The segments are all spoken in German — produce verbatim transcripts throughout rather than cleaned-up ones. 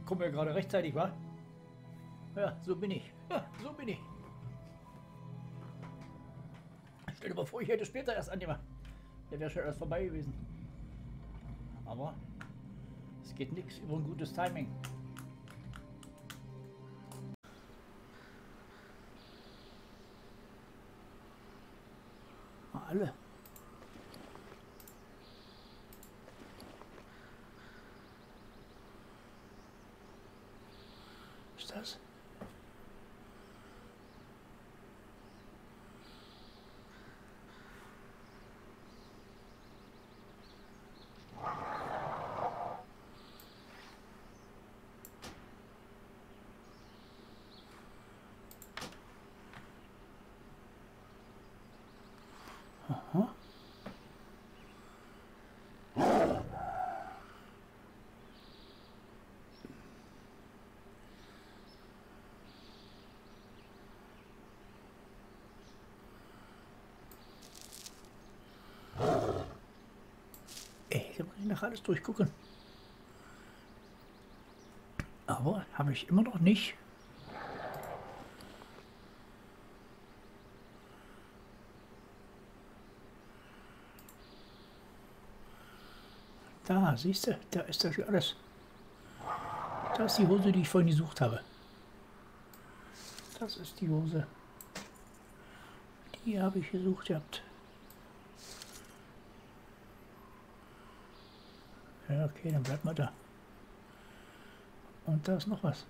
komme ja gerade rechtzeitig, wa? Ja, so bin ich. Ja, so bin ich. Stell dir mal vor, ich hätte später erst angemacht. Der wäre schon erst vorbei gewesen. Aber es geht nichts über ein gutes Timing. Mal alle. Was ist das? Aha. Ey, da muss ich nach alles durchgucken. Aber habe ich immer noch nicht. Da, siehst du, da ist das schon alles. Da ist die Hose, die ich vorhin gesucht habe. Das ist die Hose. Die habe ich gesucht gehabt. Ja, okay, dann bleibt mal da. Und da ist noch was.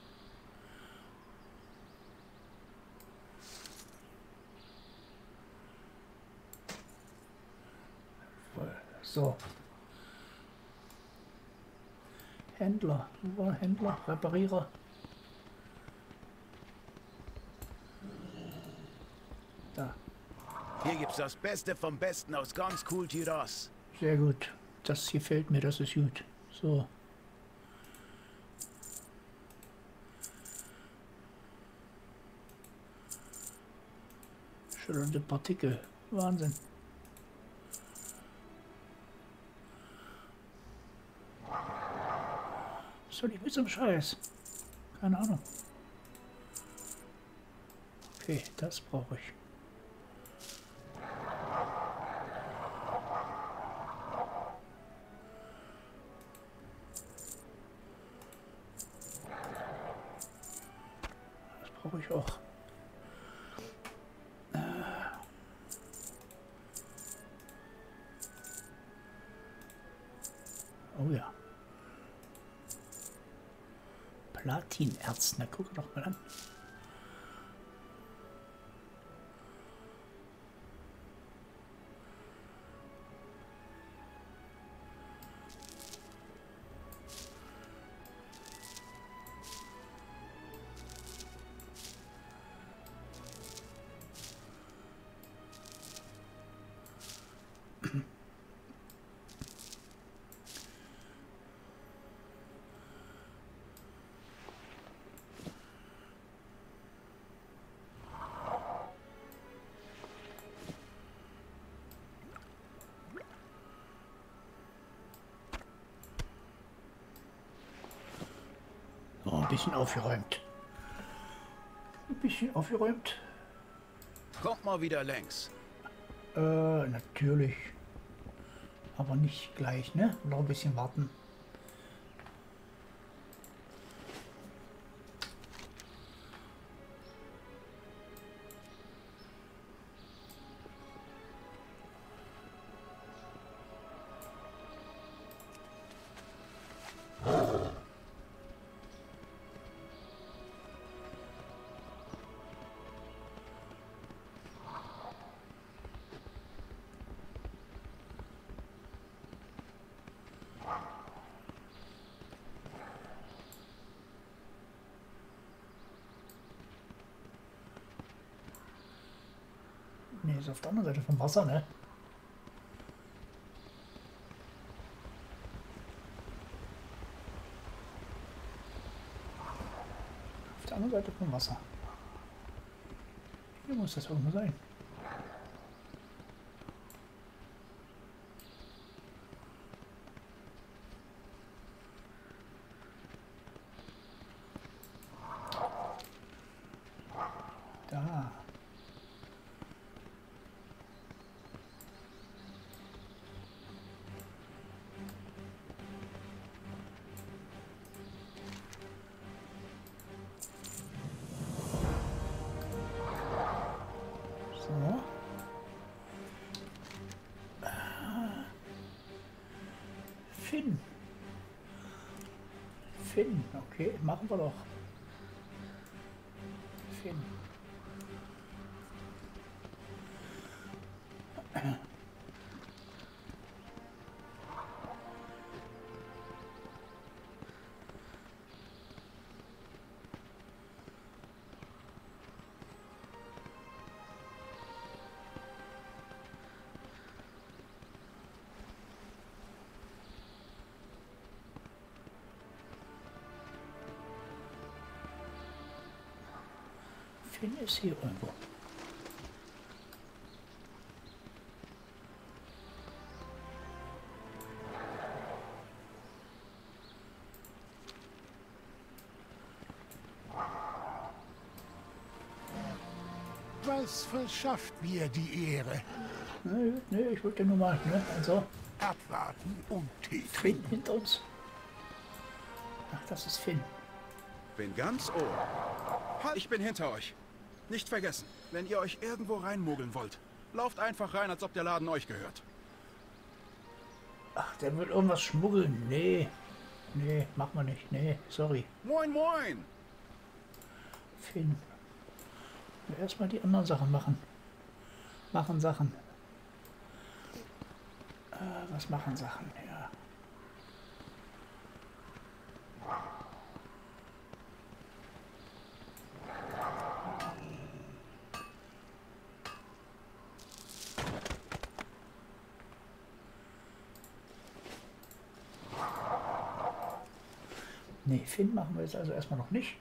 So. Händler. Wo war Händler? Reparierer. Da. Hier gibt's das Beste vom Besten aus ganz cool Tyros. Sehr gut. Das gefällt mir, das ist gut. So. Schillernde Partikel. Wahnsinn. Was soll ich mit so einem Scheiß? Keine Ahnung. Okay, das brauche ich. Das brauche ich auch. Oh ja. Platinerz, na guck doch mal an. So, ein bisschen aufgeräumt. Ein bisschen aufgeräumt. Kommt mal wieder längs. Äh, natürlich. Aber nicht gleich, ne? Noch ein bisschen warten. Ne, ist auf der anderen Seite vom Wasser, ne? Auf der anderen Seite vom Wasser. Hier muss das irgendwo sein. Finn. Okay, machen wir doch. Finn. Finn ist hier irgendwo. Was verschafft mir die Ehre? Nö, nö, ich wollte nur mal, ne? Also, Abwarten und Tee Finn trinken. hinter uns. Ach, das ist Finn. Bin ganz ohr. Halt, ich bin hinter euch. Nicht vergessen, wenn ihr euch irgendwo reinmogeln wollt, lauft einfach rein, als ob der Laden euch gehört. Ach, der will irgendwas schmuggeln. Nee, nee, mach mal nicht. Nee, sorry. Moin, moin! Finn. Erstmal die anderen Sachen machen. Machen Sachen. Äh, was machen Sachen? Ja. Nee, Finn machen wir jetzt also erstmal noch nicht.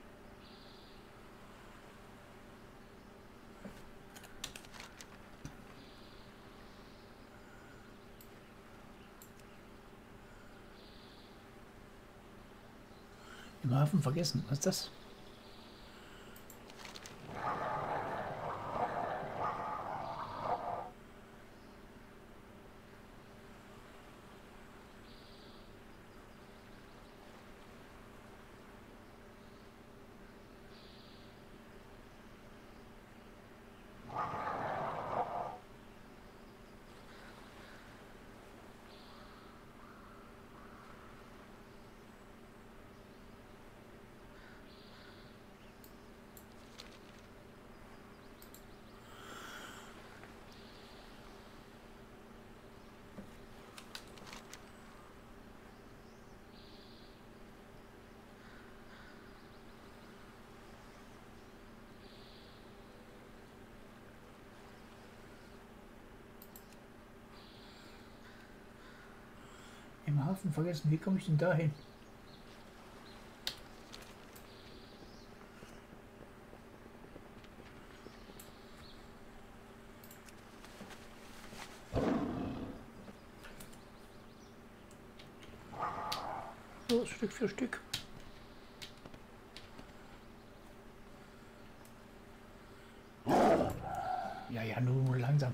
Im Hafen vergessen. Was ist das? Im Hafen vergessen. Wie komme ich denn dahin? So, Stück für Stück. Ja, ja, nur, nur langsam.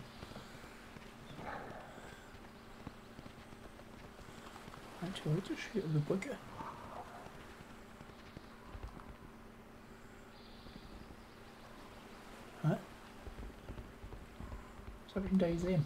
Theoretisch hier über die Brücke. Hä? Was habe ich denn da gesehen?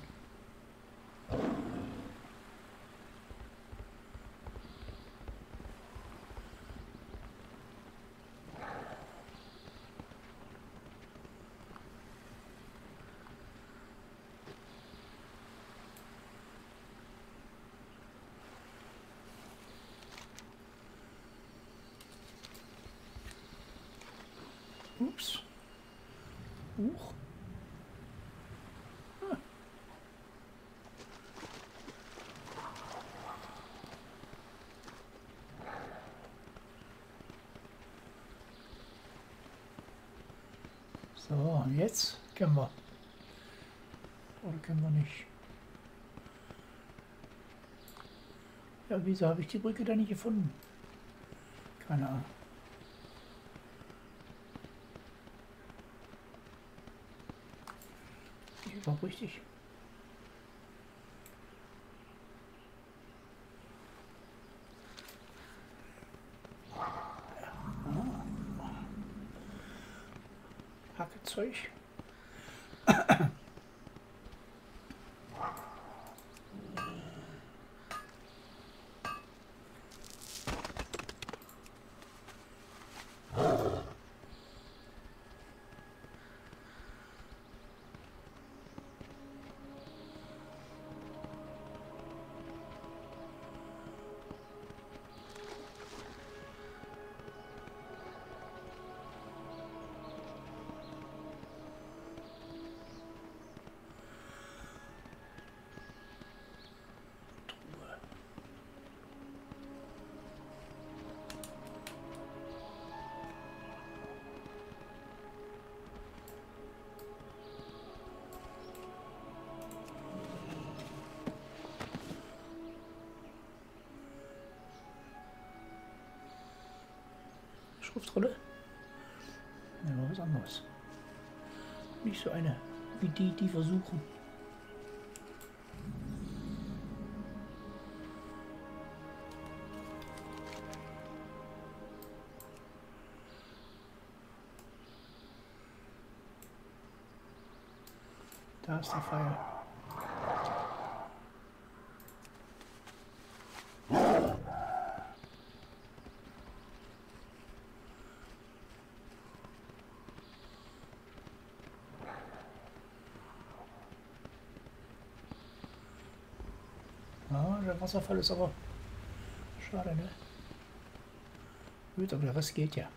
Ups. Huch. Ah. So, und jetzt können wir. Oder können wir nicht? Ja, wieso habe ich die Brücke da nicht gefunden? Keine Ahnung. War richtig. Hackezeug. Schriftrolle. Ja, was anderes. Nicht so eine wie die, die versuchen. Da ist der Pfeil. Ja, der Wasserfall ist aber schade, ne? Gut, aber der Rest geht ja.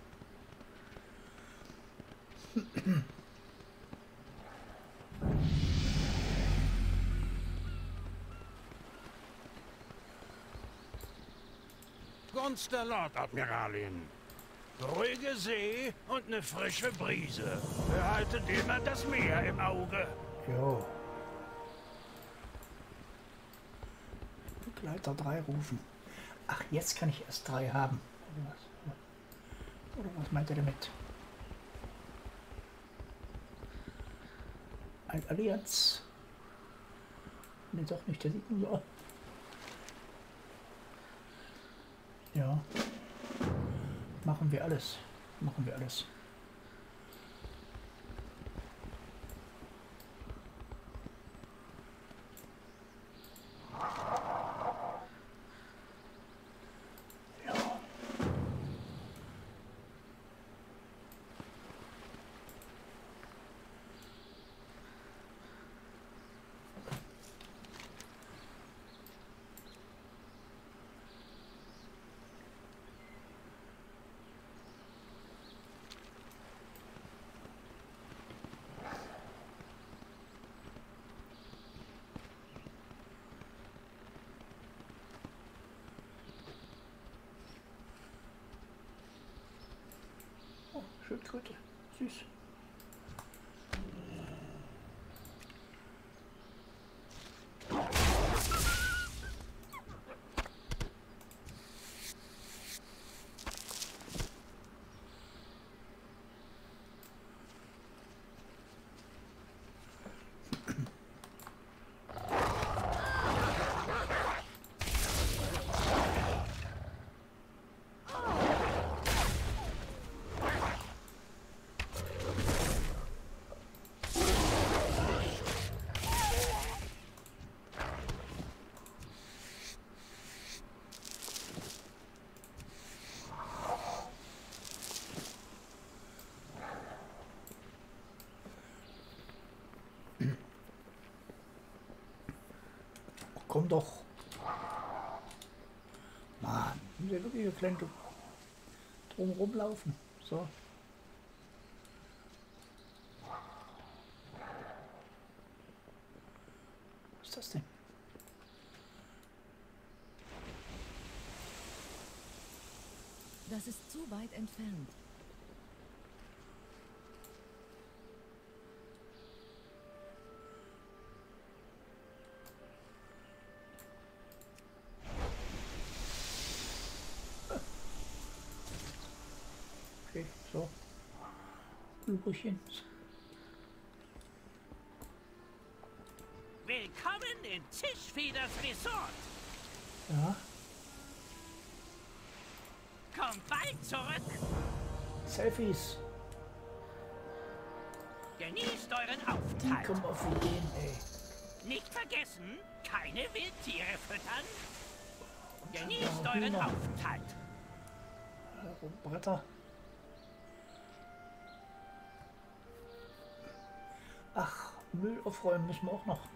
Gunst der Lord, Admiralin. Ruhige See und eine frische Brise. Behaltet immer das Meer im Auge. Jo. Begleiter drei rufen. Ach, jetzt kann ich erst drei haben. Oder was, Oder was meint er damit? Ein Allianz. Ne, doch nicht, der sieht nur so. Ja. Machen wir alles. Machen wir alles. Schildkröte, süß. Komm doch. Mann, muss ja wirklich hier klein drum rumlaufen. So. Was ist das denn? Das ist zu weit entfernt. Okay, so. Übrigchen. Willkommen in Zischfeders Resort. Ja. Kommt bald zurück. Selfies. Genießt euren Die Aufenthalt. kommen auf Ideen, ey. Nicht vergessen, keine Wildtiere füttern. Genießt Ja, euren Hühner. Aufenthalt. Ja, Bretter. Ach, Müll aufräumen müssen wir auch noch.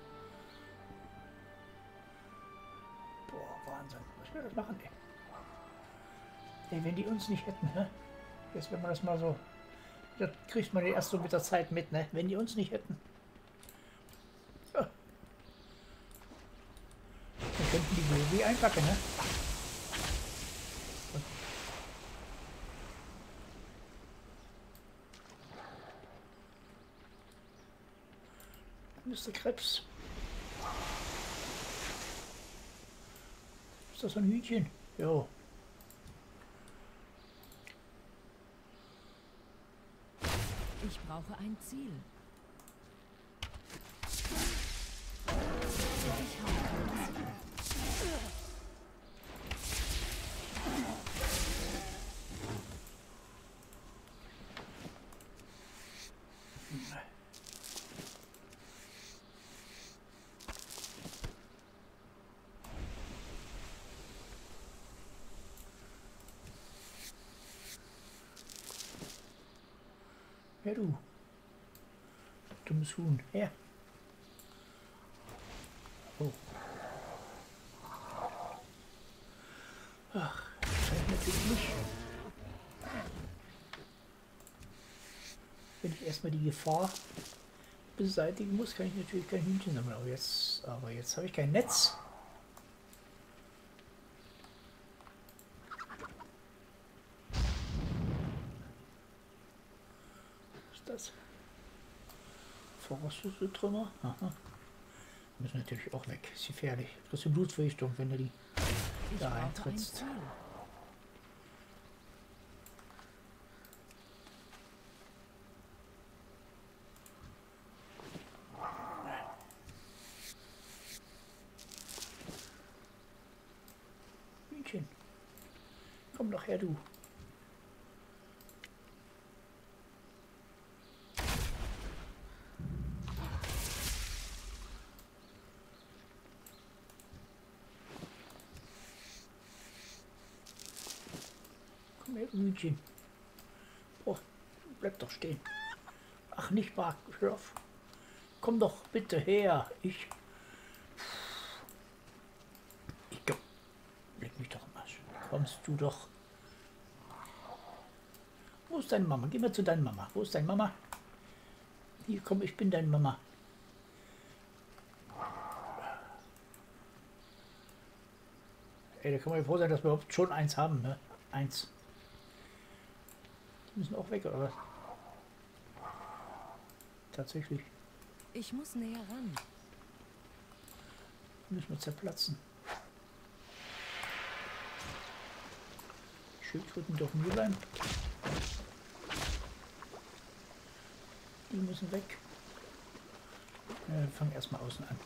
Boah, Wahnsinn. Was wir das machen, ey? Ey, wenn die uns nicht hätten, ne? Jetzt, wenn man das mal so... Das kriegt man erst so mit der Zeit mit, ne? Wenn die uns nicht hätten. Ja. Dann könnten die Möbel einpacken, ne? Mister Krebs. Ist das ein Hühnchen? Jo. brauche ein Ziel. Ich habe kein Ziel. Ja, du. Dummes Huhn. Her. Oh. Ach, das scheint natürlich nicht. Wenn ich erstmal die Gefahr beseitigen muss, kann ich natürlich kein Hühnchen sammeln. Aber jetzt, aber jetzt habe ich kein Netz. Das verrostete Trümmer. Aha. Müssen natürlich auch weg. Ist gefährlich. Das ist eine Blutvergiftung, wenn du die Ich da brauche ein eintrittst. Ziel. Hühnchen. Komm doch her, du. Komm her, Hühnchen. Oh, bleib doch stehen. Ach, nicht wahr, hör auf. Komm doch bitte her. Ich... Ich komm. Leg mich doch am Arsch. Kommst du doch. Wo ist deine Mama? Geh mal zu deiner Mama. Wo ist deine Mama? Hier, komm, ich bin deine Mama. Ey, da kann man ja froh sein, dass wir überhaupt schon eins haben, ne? Eins. Die müssen auch weg, oder was? Tatsächlich. Ich muss näher ran. Die müssen wir zerplatzen. Schildkröten dürfen hier bleiben. Die müssen weg. Ja, wir fangen erstmal außen an.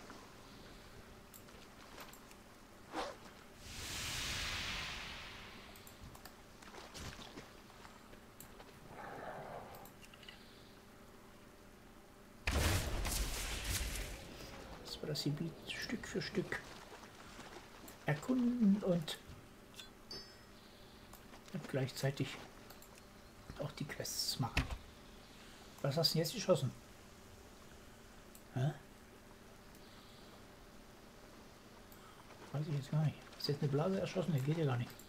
Dass wir das Gebiet Stück für Stück erkunden und gleichzeitig auch die Quests machen. Was hast du denn jetzt geschossen? Hä? Weiß ich jetzt gar nicht. Ist jetzt eine Blase erschossen? Der geht ja gar nicht.